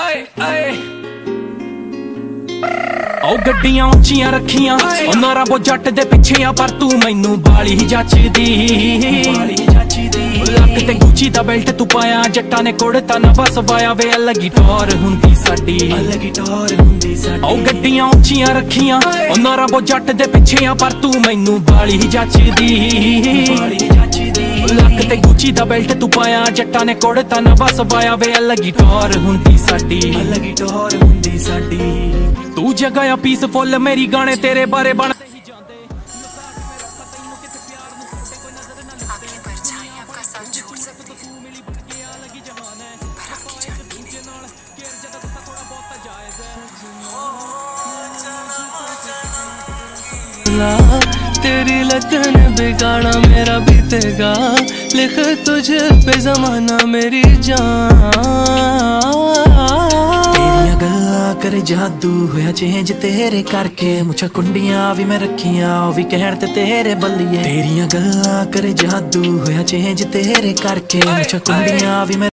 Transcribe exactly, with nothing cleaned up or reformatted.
ओ गड्डियां उच्चियां रखियां उन्हां रब जट दे पिछे आ पर तू मैनू बाली ही जचदी। लक ते गुची दा बेल्ट तू पाया जट्टां ने कुड़ता नवा सवाया वे अलग ही टौर हुंदी साडी। ओ गड्डियां उच्चियां रखियां उन्हां रब जट दे पिछे आ पर तू मैनू बाली ही जचदी। लक ते गुची दा बेल्ट तू पाया जट्टां ने कुड़ता नवा सवाया वे अलग ही टौर हुंदी साडी। तू जगह पीसफुल मेरी गाने तेरे बारे बन तेरी लगन बिगाड़ा मेरा बीतेगा, लिख तुझे पे जमाना मेरी जान। तेरिया गल्ला करे जादू होया चेंज तेरे करके, मुझे कुंडियां भी मैं रखियां ओ भी कहण ते तेरे बल्लिए। तेरिया गल्ला करे जादू होया चेंज तेरे करके, मुझे कुंडियां भी मैं